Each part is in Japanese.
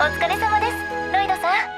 お疲れ様です、ロイドさん。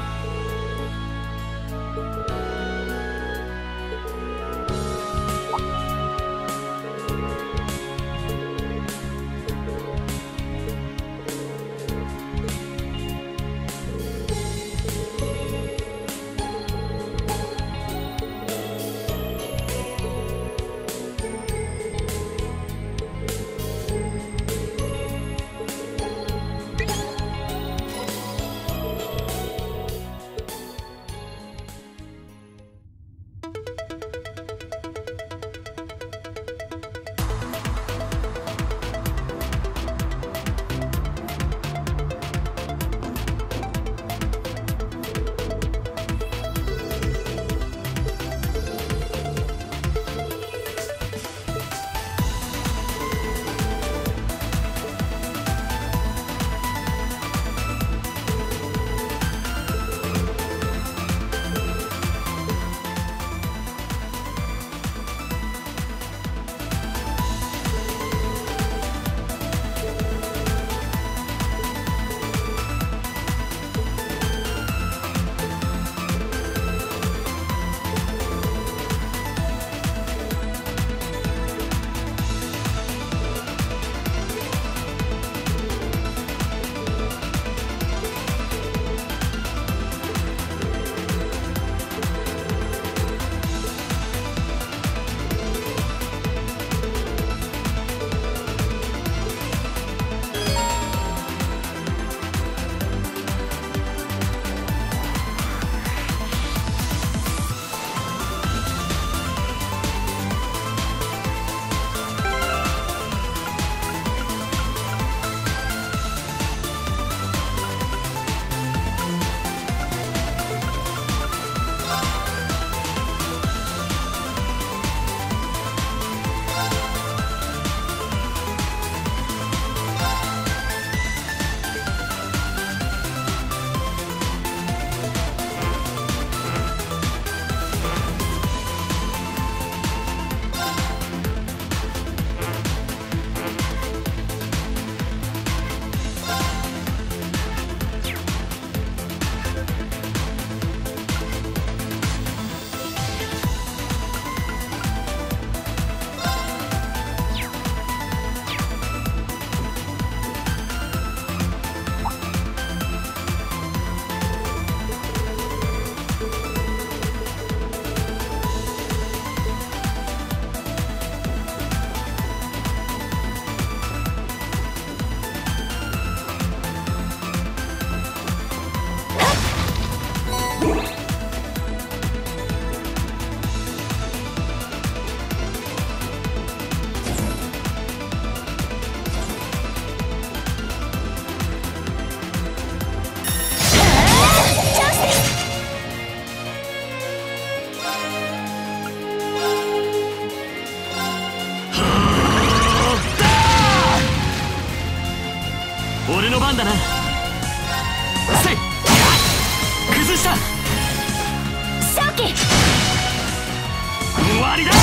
俺の番だな。せい、崩した。 正気、 終わりだ。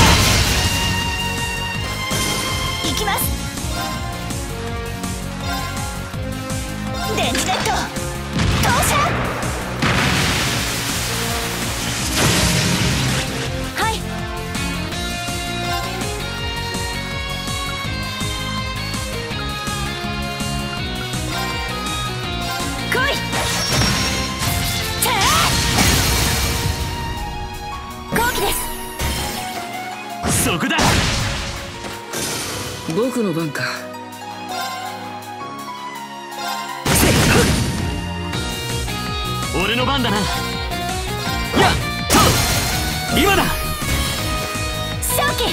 行きます。電磁ネット投射。はい。来い。後期です。 そこだ。 僕の番か。 俺の番だな。やっと今だ。 正気。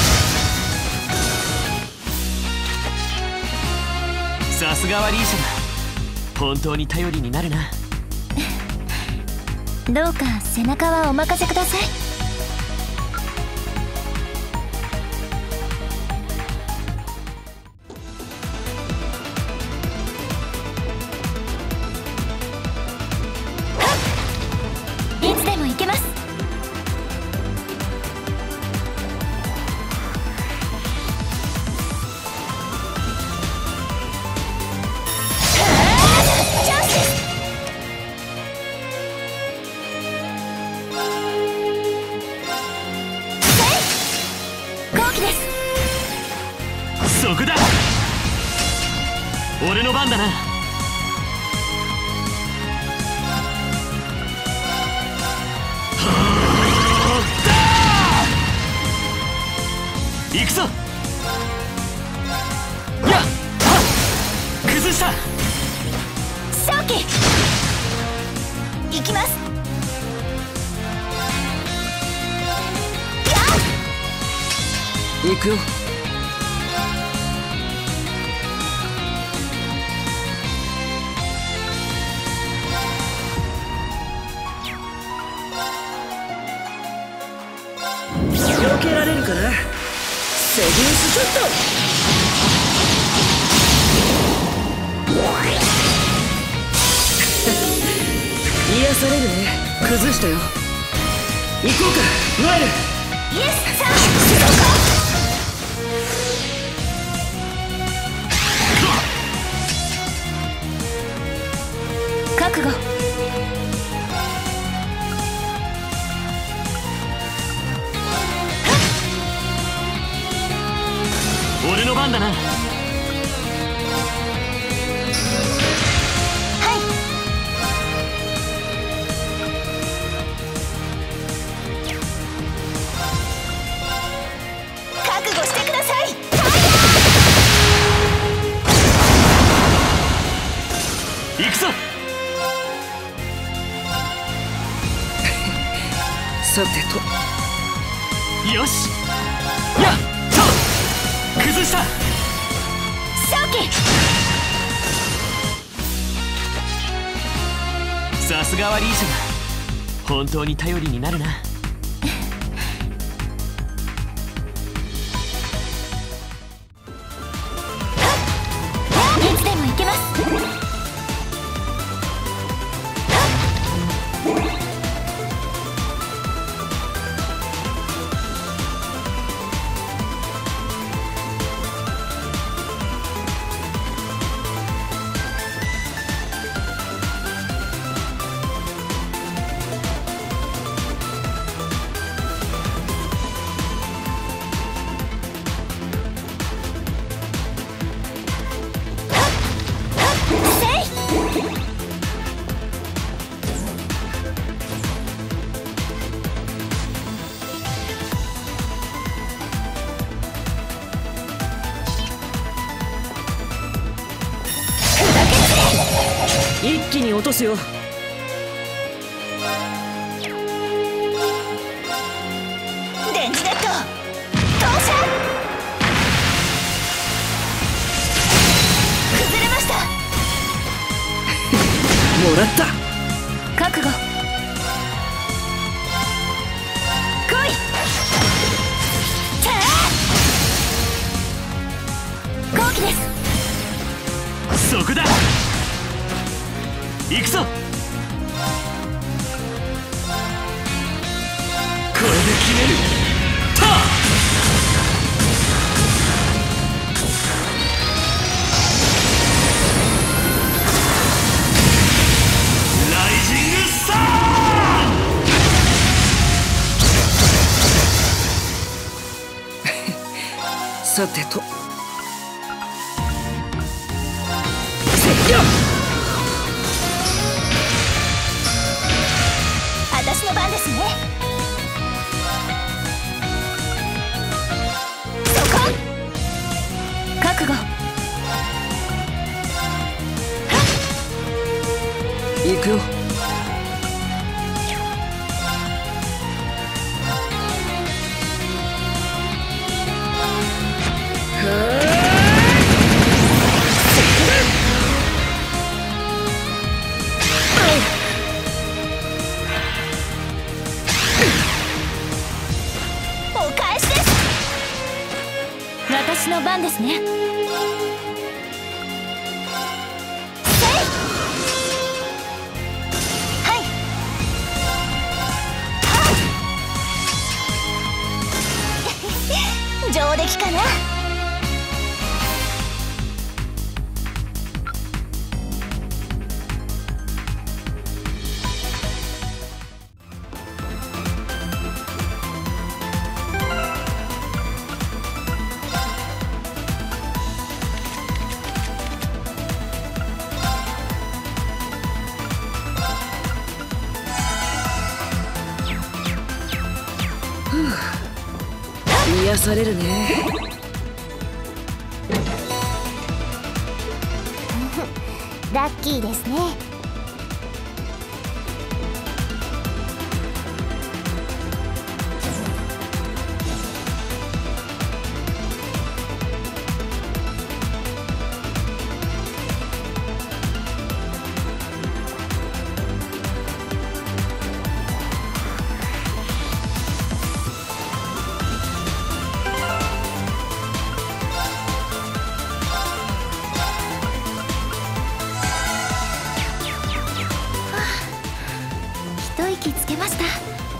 さすがはリーシャだ。本当に頼りになるな。 どうか背中はお任せください。いつでも行けます。チャンス。 そこだ。俺の番だな。行くぞ。やっ崩した。 正気行きます。 行くよ。避けられるかな。セデュースショット。癒されるね。崩したよ。行こうかノエル。 イエスさあ行こう。覚悟。 俺の番だな。 覚悟してください。 行くぞ。 さてと。 よし。やっと崩した。 正気。 さすがはリーシャだ。本当に頼りになるな。 いつでも行けます。 一気に落とすよ。 電磁ネット投射。崩れました。 もらった。 覚悟。来い。チャー後期です。 そこだ。行くぞ。これで決める。ターライジングサンさてと。せよっ。 私の番ですね。そこ。覚悟。 行くよ。 お返しです。私の番ですね。はい。上出来かな。 癒されるね。 ラッキーですね。一息つけました。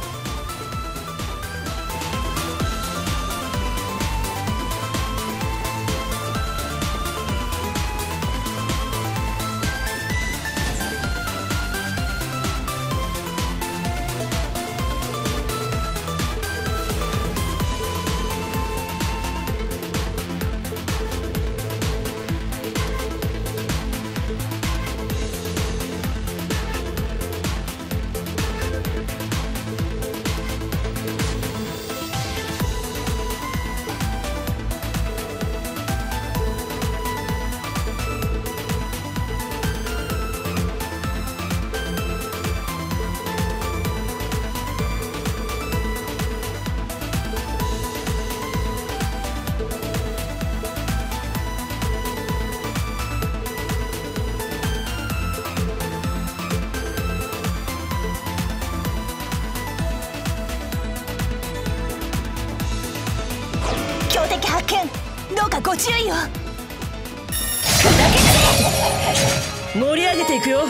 標的発見、どうかご注意を。 盛り上げていくよ。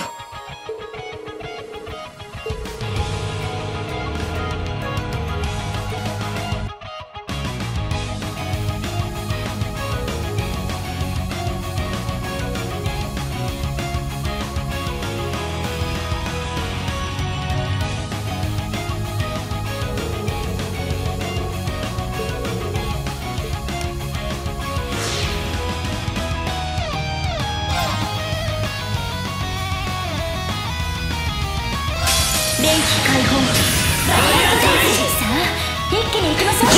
電気解放。さあ、一気に行きましょう。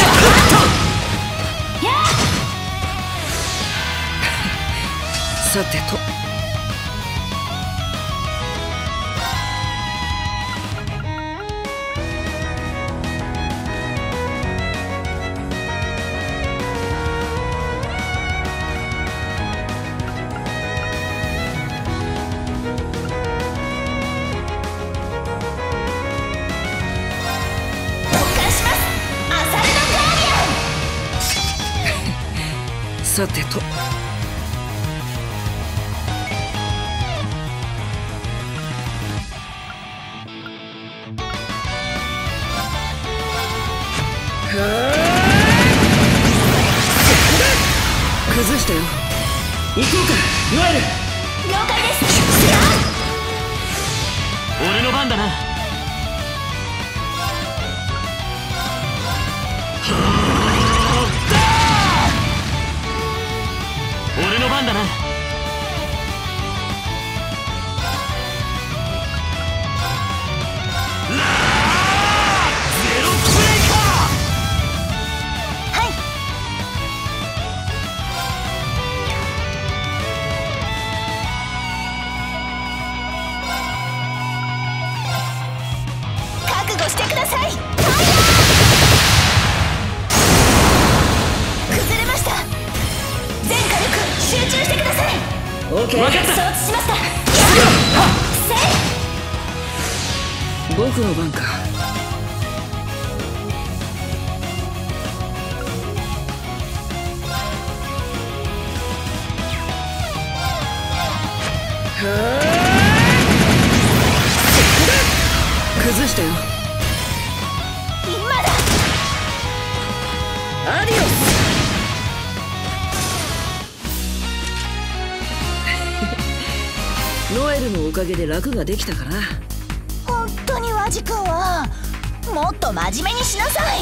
さてと。さてと。崩したよ。行こうか、ノエル。 了解です。 俺の番だな。俺の番だな。ゼロブレイカー。 はい。覚悟してください。崩れました。全火力集中してください。 オーケー。 分かった。 承知しました。 僕の番か。崩したよ。 今だ。 アディオス。ノエルのおかげで楽ができたかな。 本当にワジ君はもっと真面目にしなさい。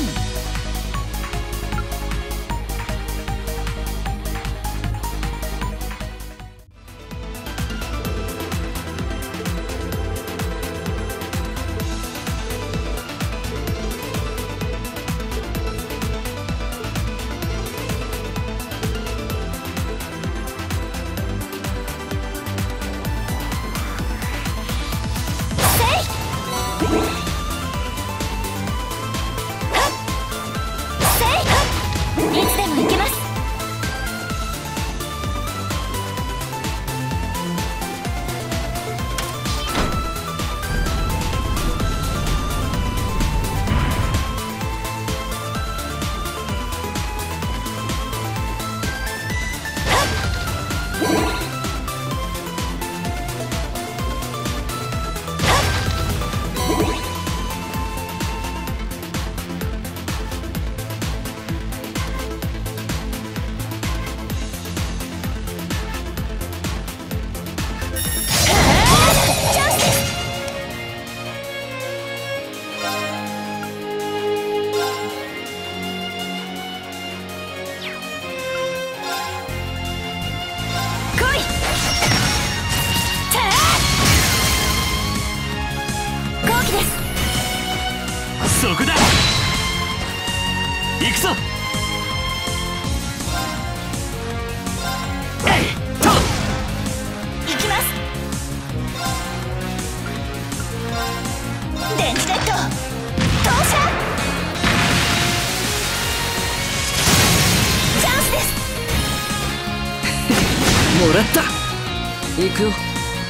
そこだ。行くぞ。 行きます。電磁レッド投射。チャンスです。 もらった。行くよ。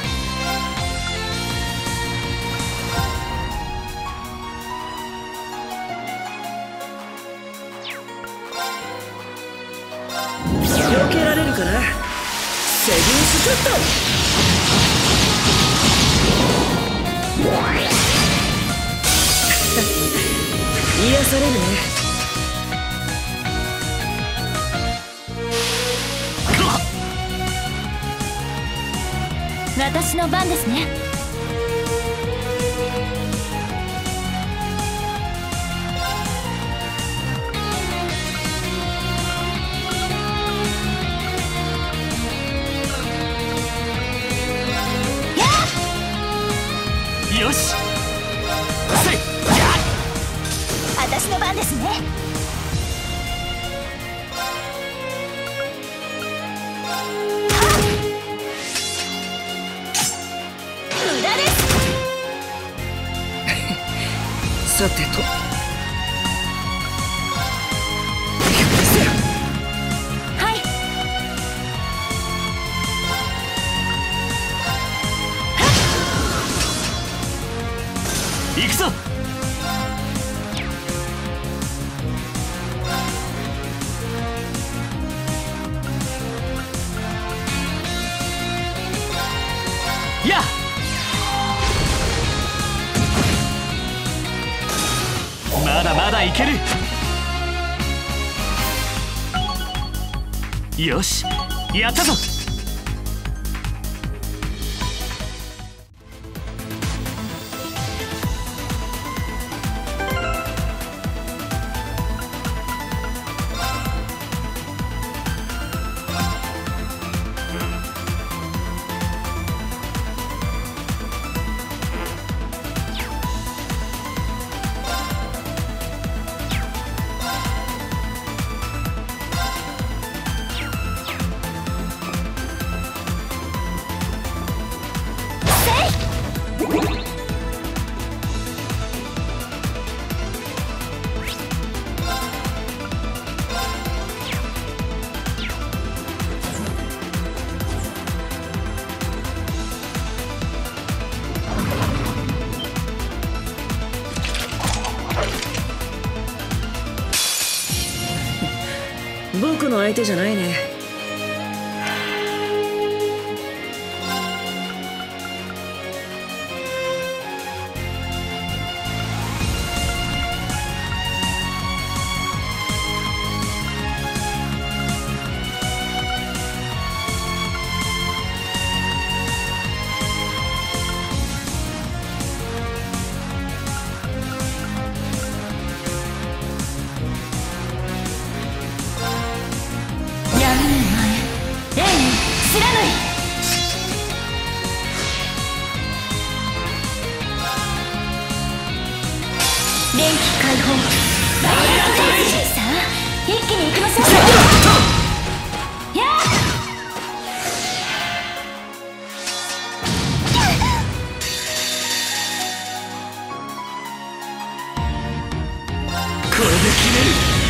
避けられるかな。セブンスショット。癒されるね。 私の番ですね。 よし。 私の番ですね。無駄です。 さてと。 はい。 行くぞ。やっ、まだまだいける。よし、やったぞ。 僕の相手じゃないね。 電気解放。さあ、一気に行きましょう。やあ。 これで決める。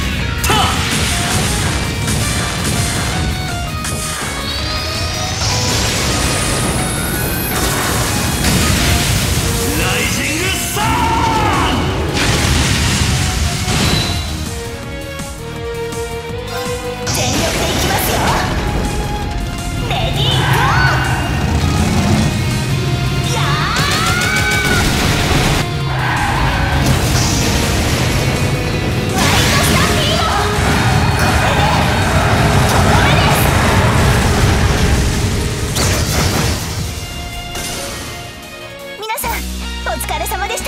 お疲れ様でした。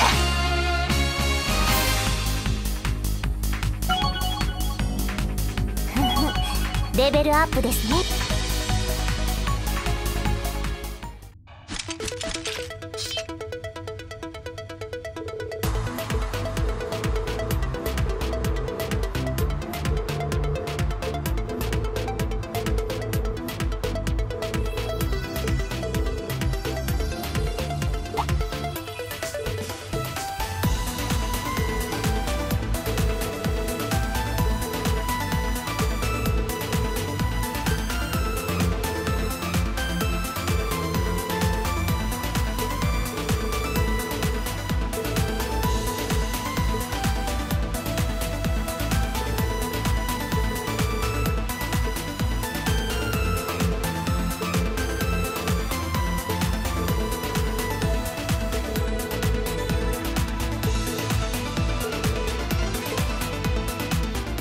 レベルアップですね。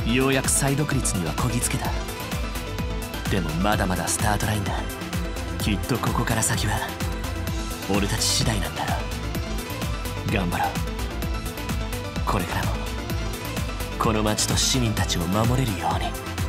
ようやく再独立にはこぎつけた。でもまだまだスタートラインだ。きっとここから先は俺たち次第なんだろう。頑張ろう。これからもこの町と市民たちを守れるように。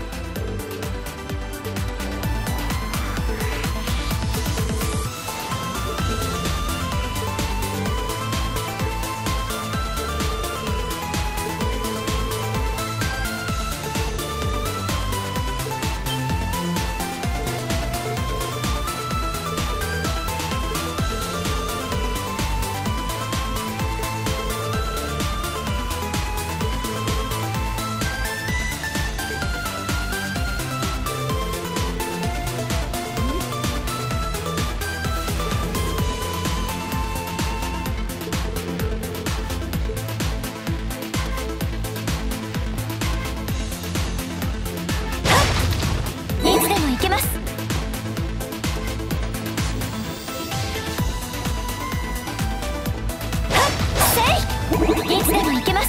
いつでも行けます。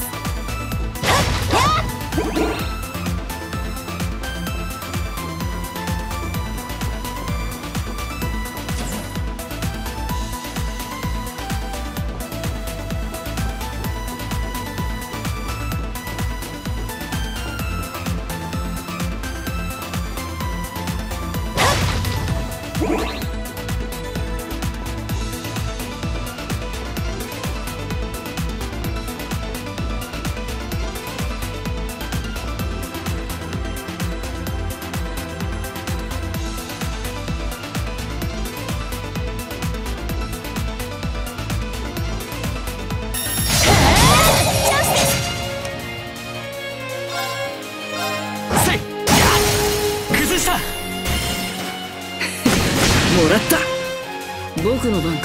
もらった。僕の番か。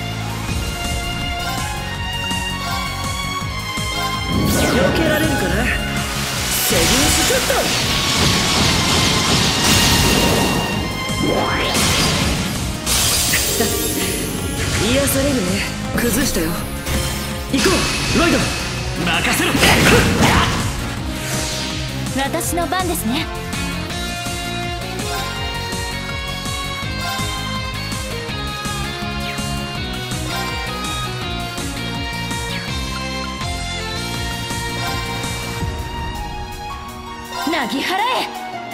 避けられるかな。セグンスショット。癒されるね。崩したよ。行こうロイド。 任せろ。 私の番ですね。なぎ払え。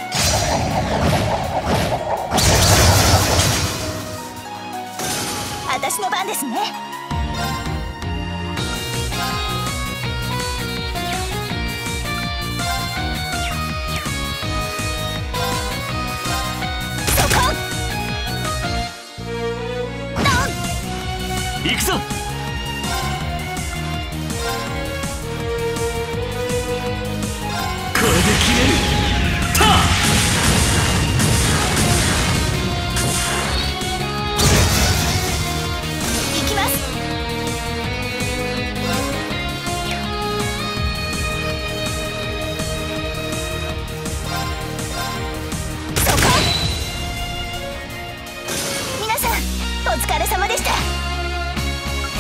私の番ですね。そこ行くぞ。これで決める。 行きます。そこ。皆さんお疲れ様でした。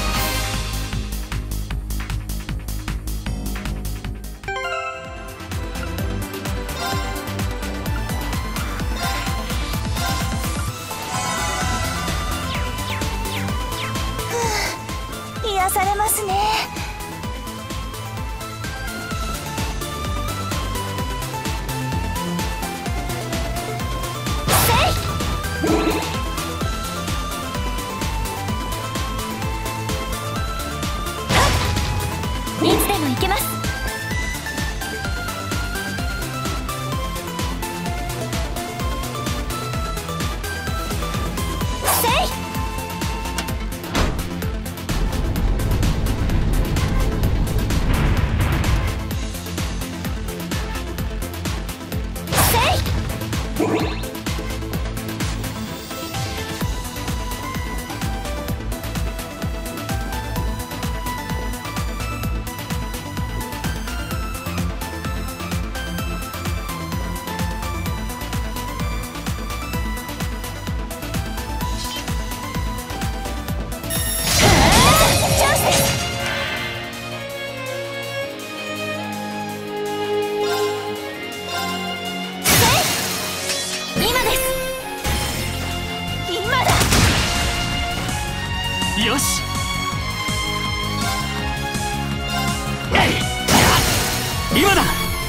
今だ。も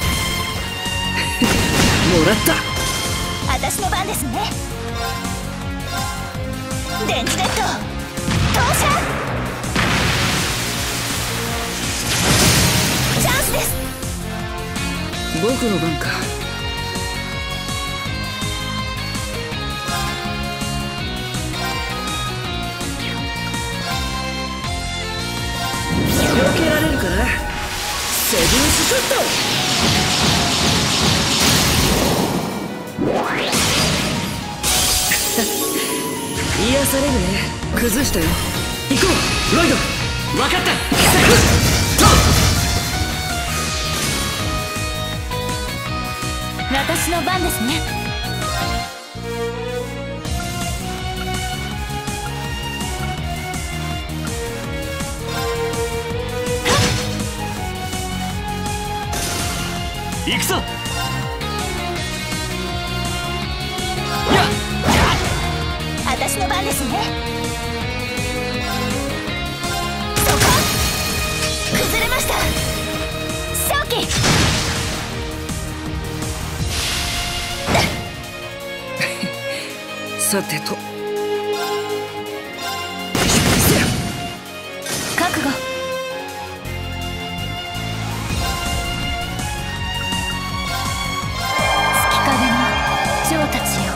らった。 私の番ですね。電磁ネット投射。チャンスです。 僕の番か。避けられるかな。セブンスショット。癒されるね。崩したよ。行こうロイド。 分かった。 私の番ですね。 行くぞ。 私の番ですね。そこ崩れました。勝機。 さてと覚悟。月影の蝶たちよ。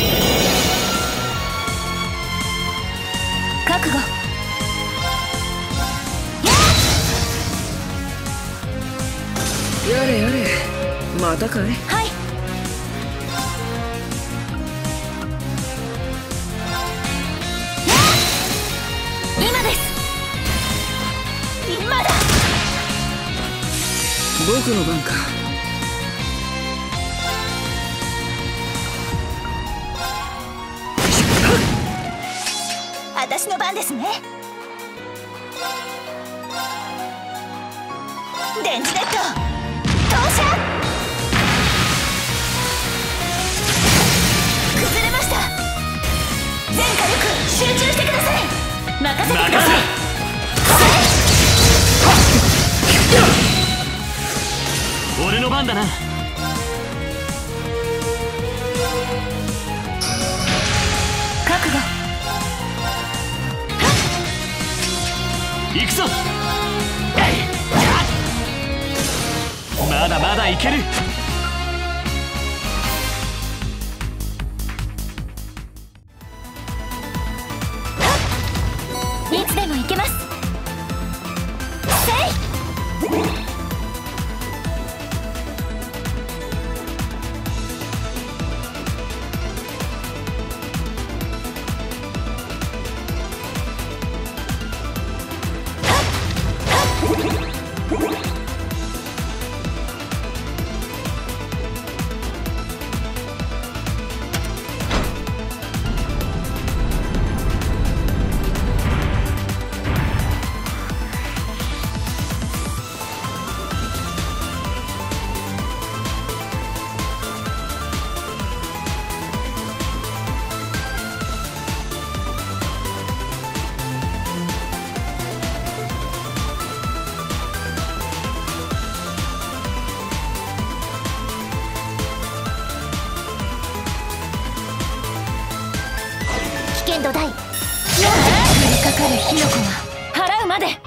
覚悟。 やれやれ。またかい。 はい。今です。今だ。 僕の番か。 私の番ですね。電磁ネット投射。崩れました。全火力集中してください。任せてください。 俺の番だな。 覚悟。 行くぞ。まだまだいける。 いつでも行けます。せい。危険度大。降りかかる火の粉は払うまで。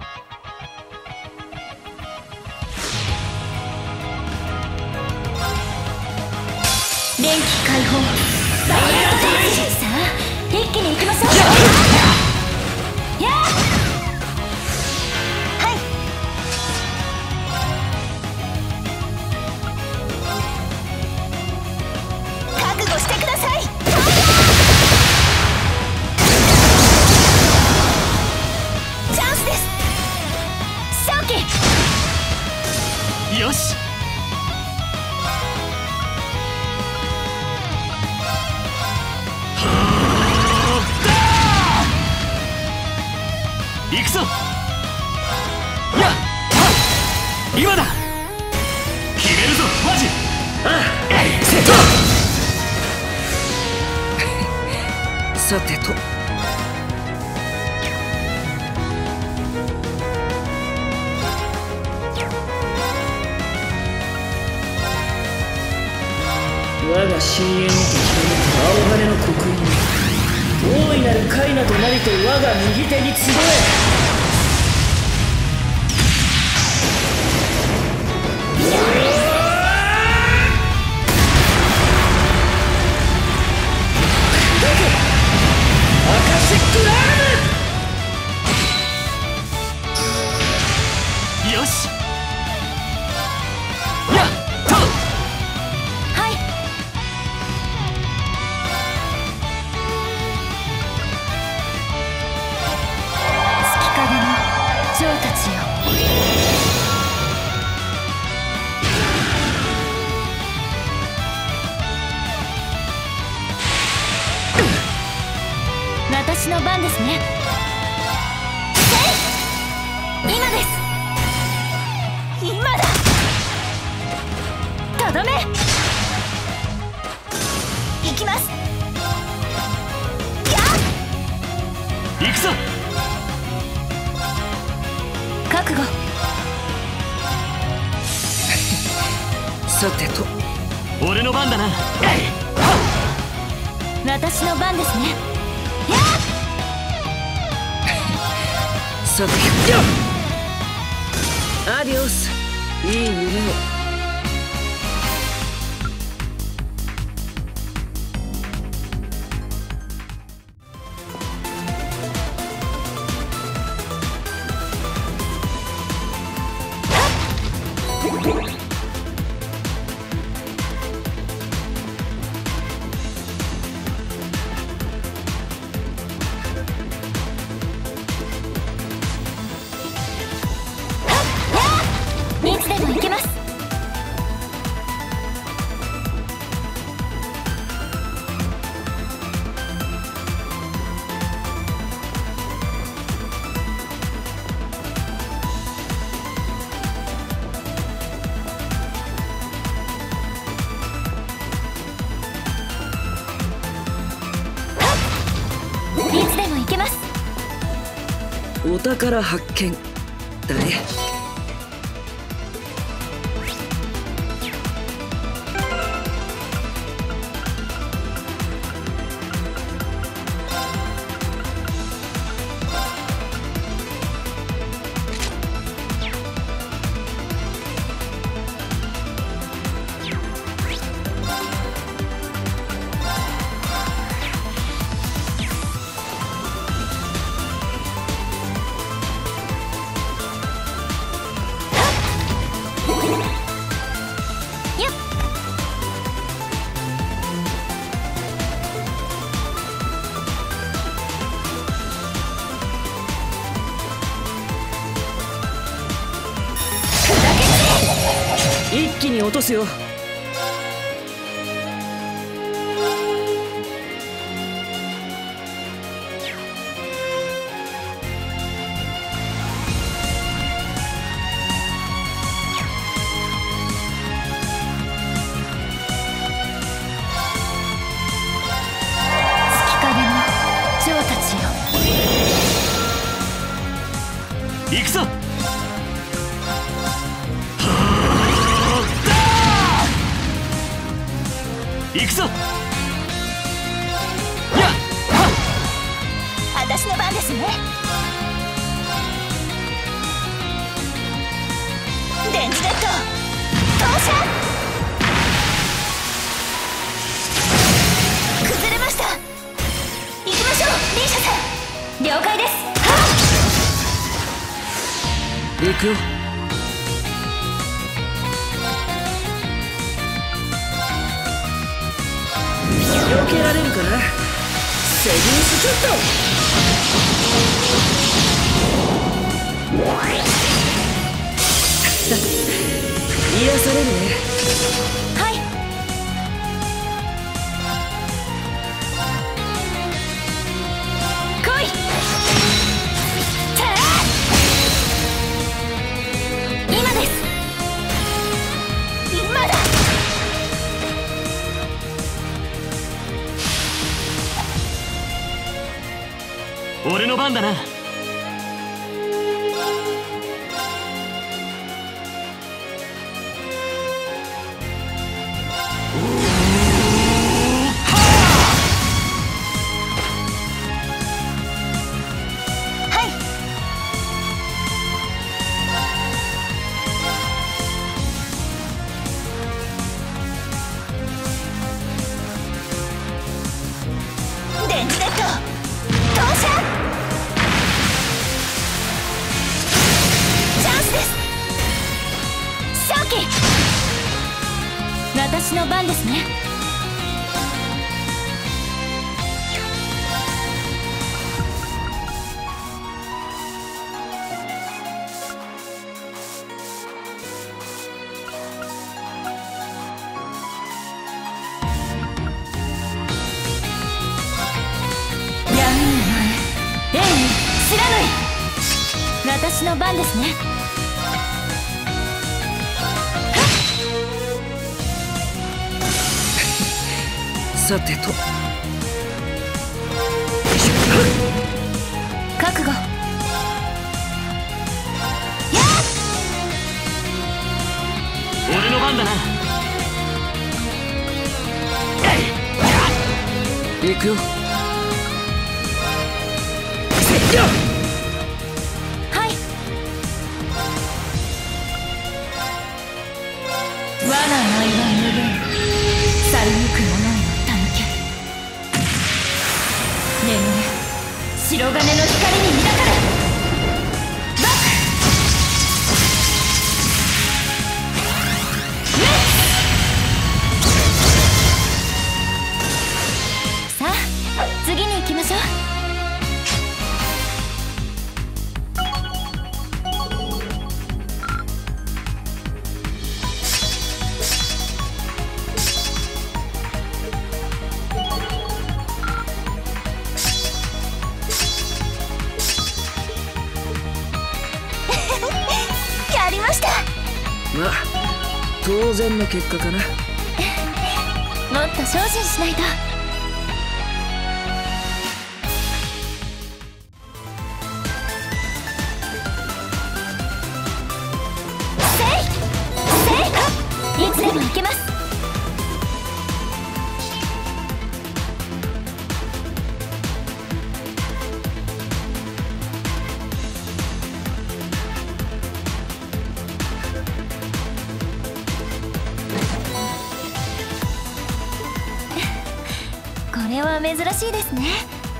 電気解放。さあ一気に行きましょう。やあ。はい。覚悟してください。チャンスです。勝機。 よし。行くぞ。やっ今だ。決めるぞマジ。セット。 さてと我が深淵にときめく青羽の刻印、大いなるカイナとなりと我が右手に集え。アカシックラーム。 よし。やっと。 はい。月影の嬢たちよ。私の番ですね。今です。今だ。とどめ。行きます。やっ行くぞ。 覚悟。 さてと、 俺の番だな。 私の番ですね。やっさてアディオス、いい夢を。 いつでも行けます。いつでも行けます。 お宝発見だね。 やっ一気に落とすよ。 月影の嬢たちよ。 行くぞ。行くぞ。やっ私の番ですね。電磁ネット投射。崩れました。行きましょう、リーシャさん。了解です。 行くよ。避けられるかな。セギンスショット。癒されるね。 はい。来い。たあ今です。今だ。 俺の番だな。 私の番ですね。闇の前、霊に知らぬい。私の番ですね。 さてと覚悟。 俺の番だな。 行くよ。 はい。我が舞は無限、去りゆく者へのたぬけ。眠れ、白金の光に抱かれ。バックさあ、次に行きましょう。やりました。 まあ当然の結果かな。 もっと精進しないと。いつでも行けます。これは珍しいですね。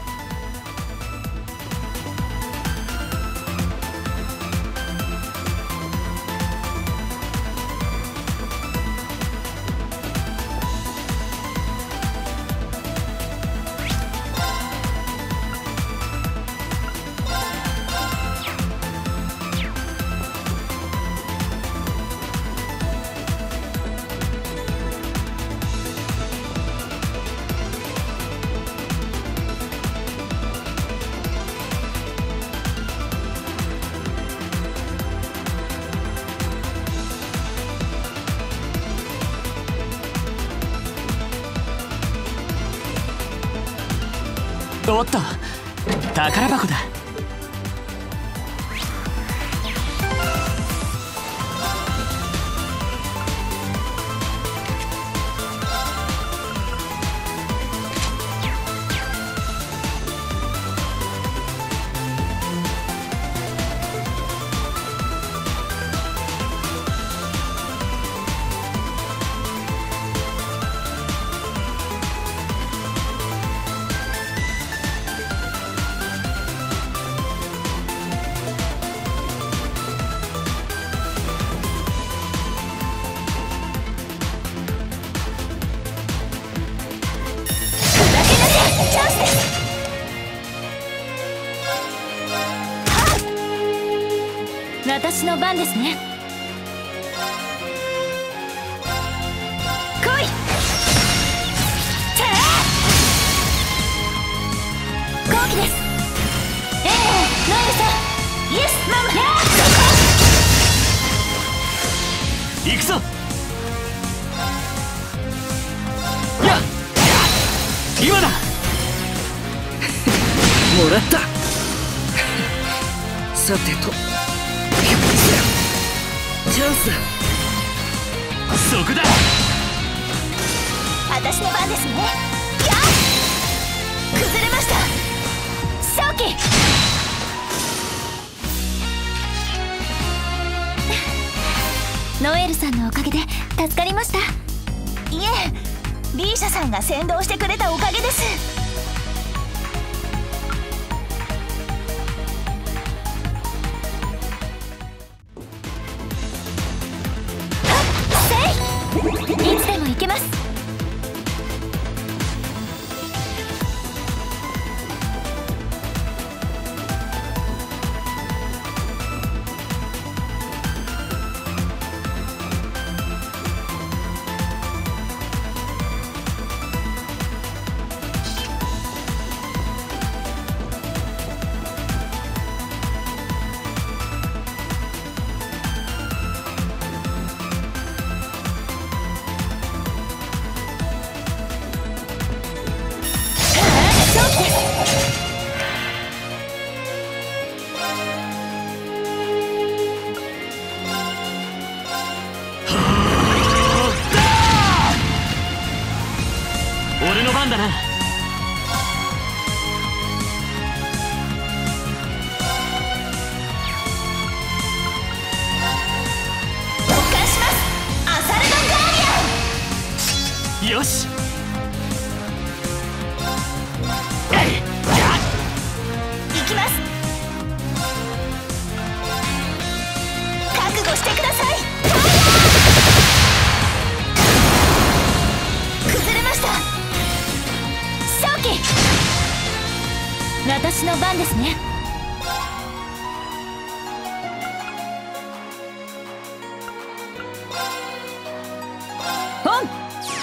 おっと、宝箱だ。私の番ですね。来い。後期です。ノエルさん、イエスママ。 行くぞ。やっ、今だ。 もらった。さてとチャンスだ。 そこだ。 私の番ですね。やっ、崩れました。正気。ノエルさんのおかげで助かりました。いえ、B社さんが先導してくれたおかげです。いつでも行けます。 俺の番だな。 交換します。アサルドガーディアン。 よし。 行きます。覚悟してください。崩れました。早期。私の番ですね。オン。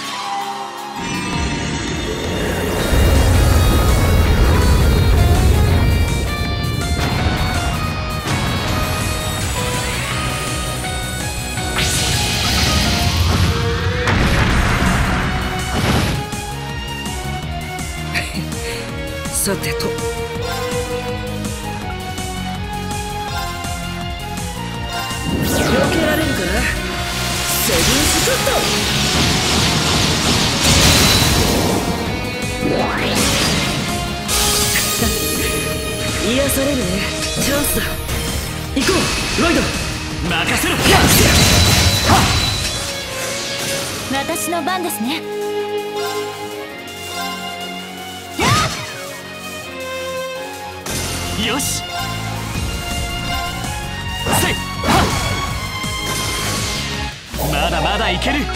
さてと、避けられるかな。セブンスカット。癒されるね。チャンスだ。行こうロイド。 任せろ。 私の番ですね。 よし。せい。まだまだいける。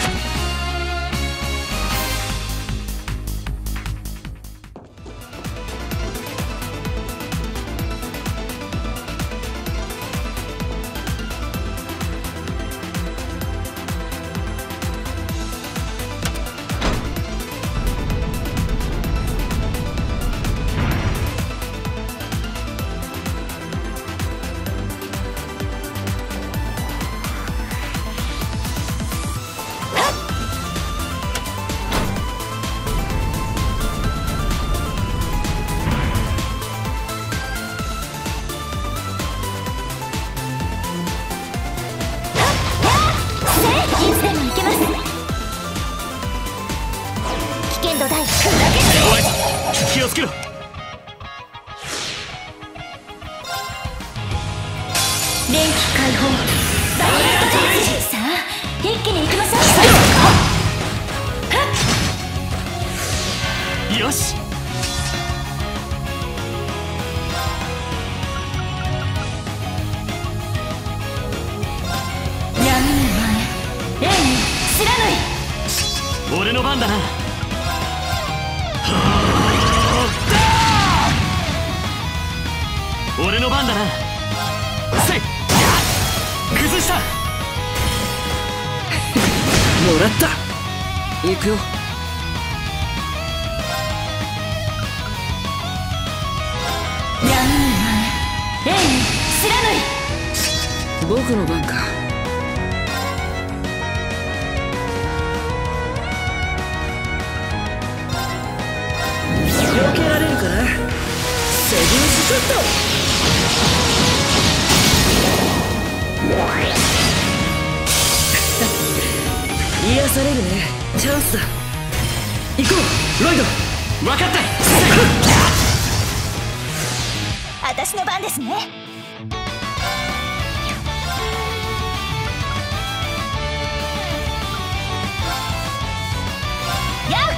いつでも行けます。危険度大。 弱いぞ。気をつけろ。 電気解放。バリアートチェンジ。さあ一気に行きましょう。 よし。 闇の前。レイに知らぬい。 俺の番だな。俺の番だな。せい。崩した。 もらった。行くよ。 闇の前。レイに知らぬい。 僕の番か。避けられるかな。セブンスカット。癒されるね。チャンスだ。行こうロイド。 分かった。 私の番ですね。やう。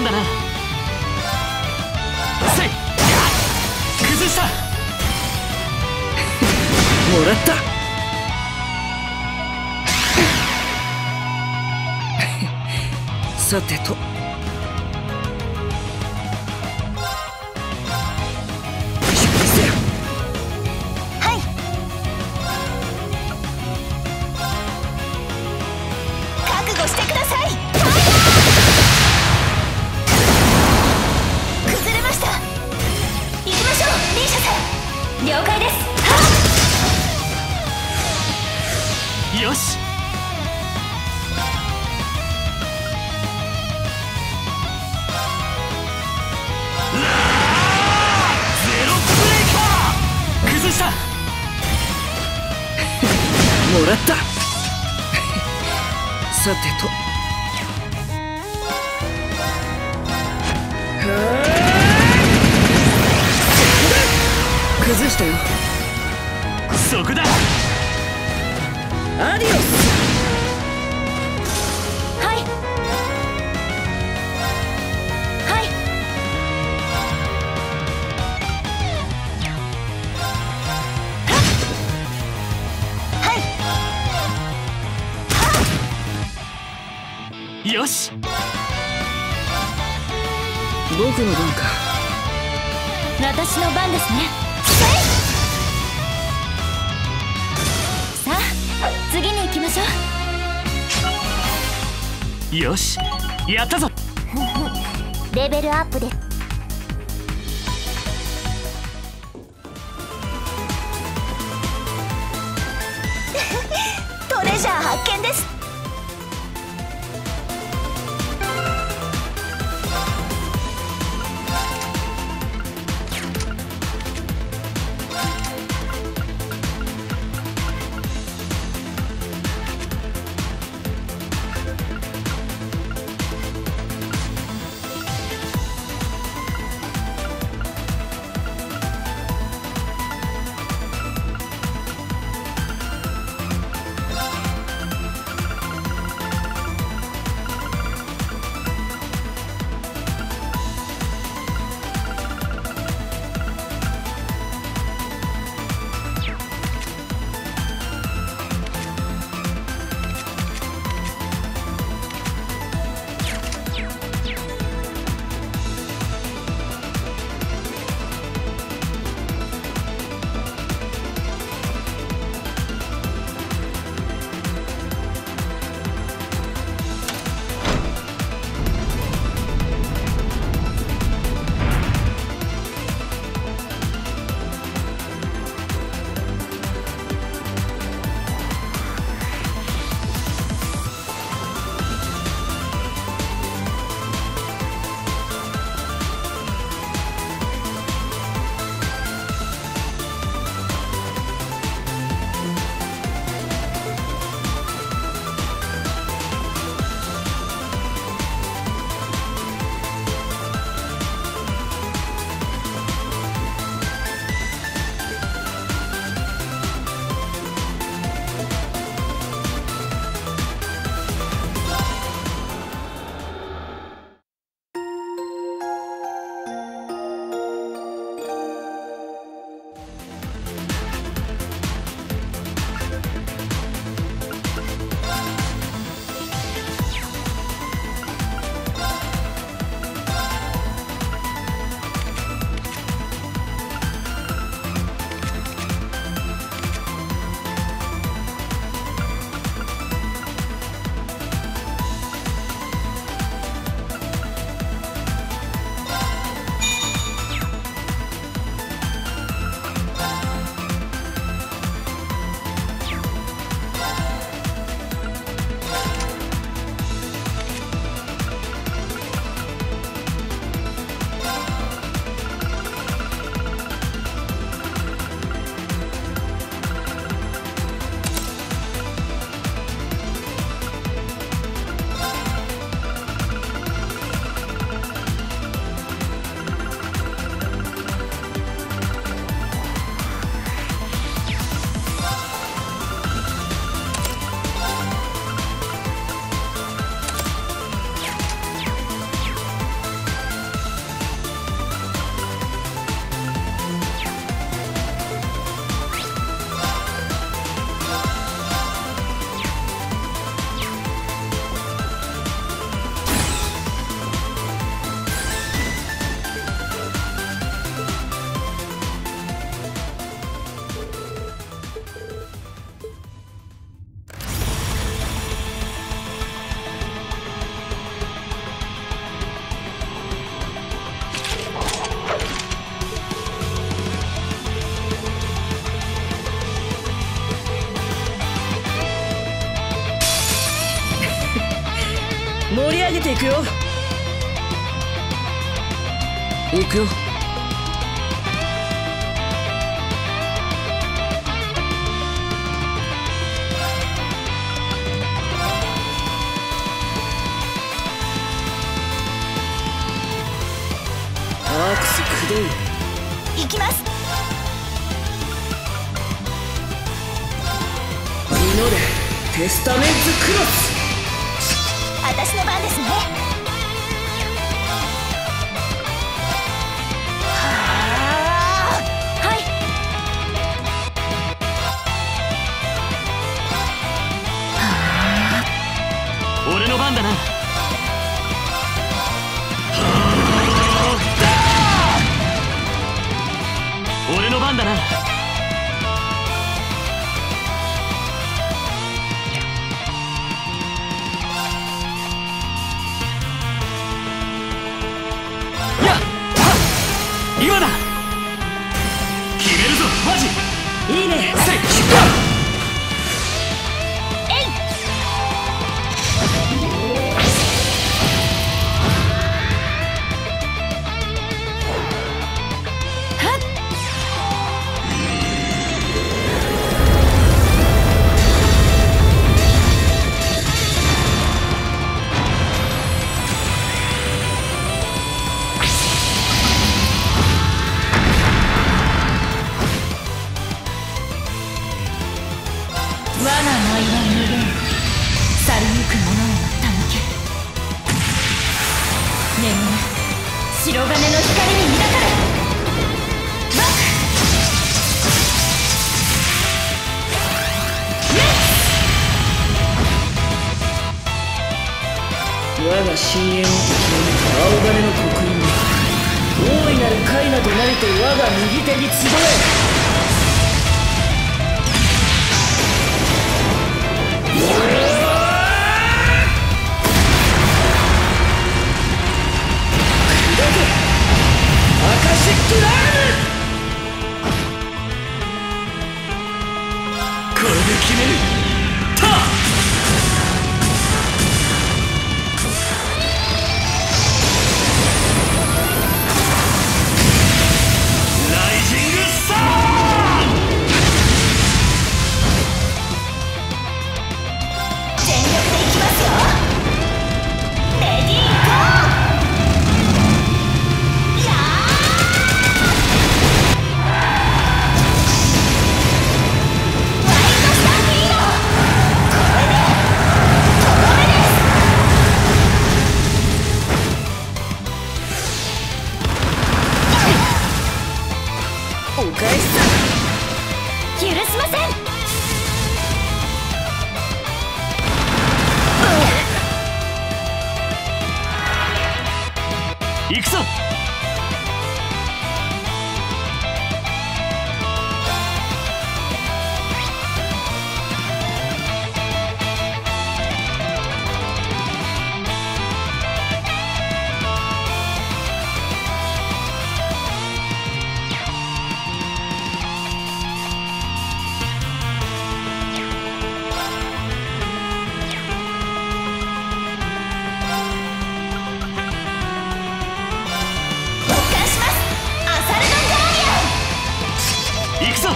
んだな。せい崩した。 もらった。さてと了解です。 よし。ゼロブレイカー崩した。 もらったさてと崩したよ。 そこだ。 アディオス。 はいはいはいよし。 僕の番か。 私の番ですね。さあ次に行きましょう。よしやったぞ。 レベルアップでトレジャー発見です。 盛り上げていくよ。行くよ。アークス駆動。 行きます。 祈れテスタメンツクロス。 私の番ですね。はい。 俺の番だな。俺の番だな。今だ。決めるぞマジ。 いいね。 せいえい。はっ。我が舞は無限、去りゆく者へのたぬけ。眠れ白金の光に抱かれ。バッ我が深淵をときめく青金の刻印が大いなるカイナとなりと我が右手に集え。アカシックラーム。 これで決める。ターライジングサー。 全力でいきますよ。レディーゴー。 お返しだ。 許しません。 行くぞ。行くぞ。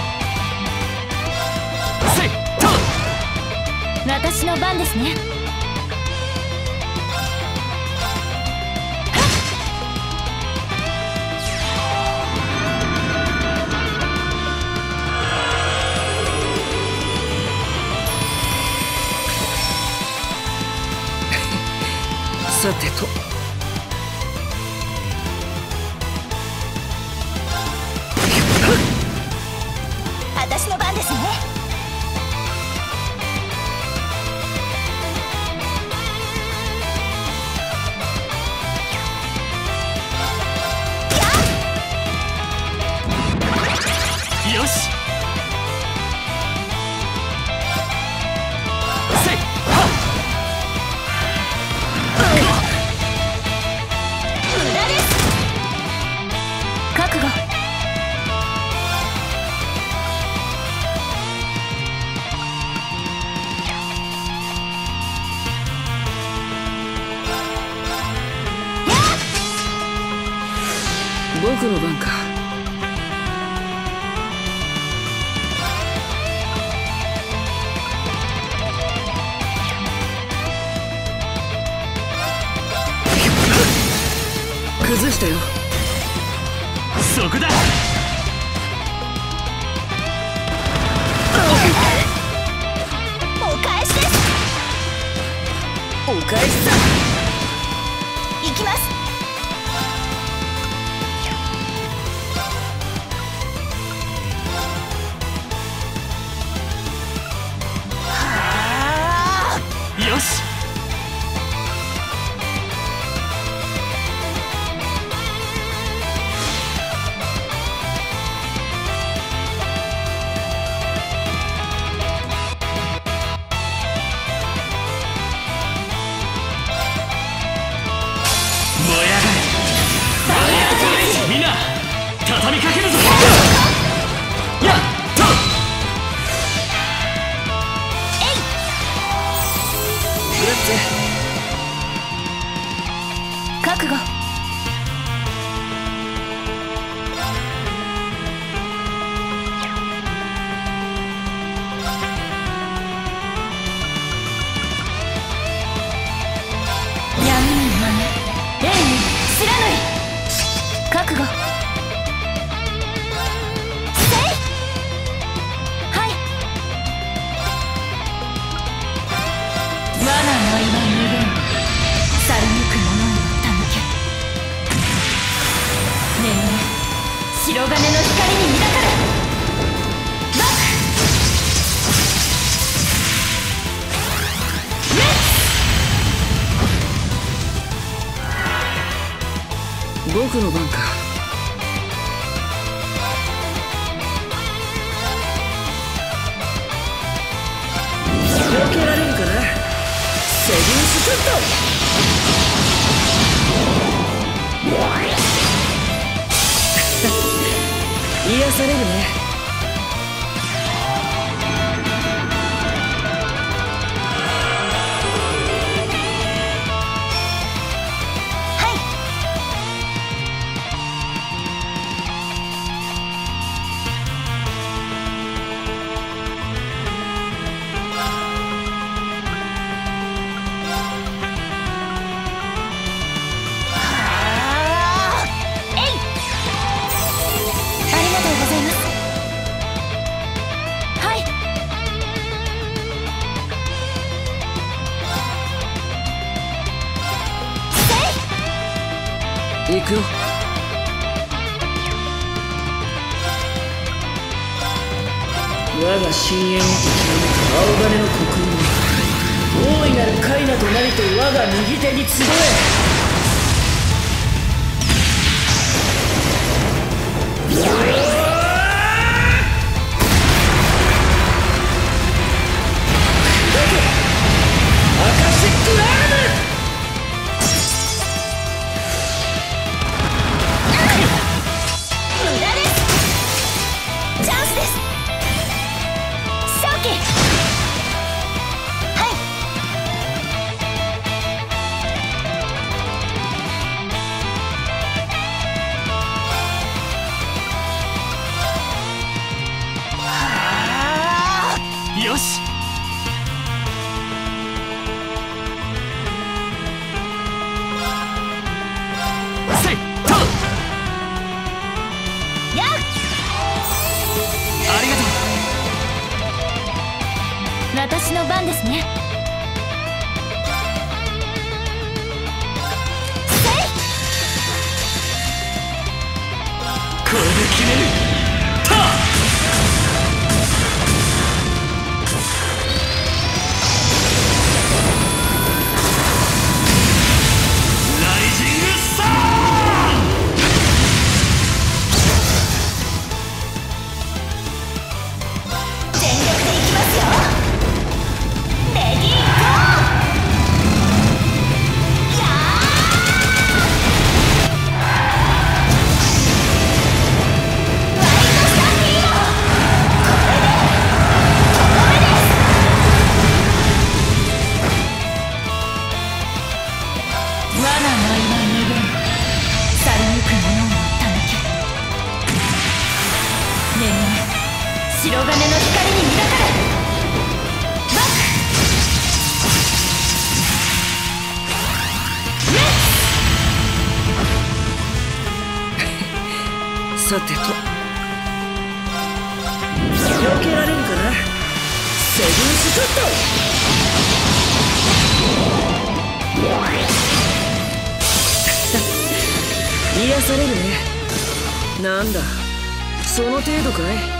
せいと。 私の番ですね。 さてと。 私の番ですね。 よし。せいはっ。 無駄です。覚悟。 崩したよ。 そこだ。 お返しです。 お返しさ。 行きます。 よし。みんな畳みかけるぞ。やっとグラッツェ。 覚悟。闇に豆、霊に白塗り。覚悟。せい。はい。罠の岩無限、去りゆく者への手向け。眠れ、白金の光に抱かれ。バック。 僕の番か。避けられるかな。セデュースショット。癒されるね。行くよ。我が深淵をときめく青羽の刻印、大いなるカイナとなりと我が右手に集え。アカシックラーム。 無駄です。チャンスです。勝機。はい。 よし。せいと。 やっ。 ありがとう。 私の番ですね。せい。 これで決める。た。ライジングサン。 全力でいきますよ。レディーゴー。やー。ワイドスタンディード。これでとどめです。罠の岩無限、去りゆく者を手向け。眠れ、白金の光に抱かれ。バック。レッツ。 さてと避けられるかな。セブンスカット。癒されるね。なんだその程度かい。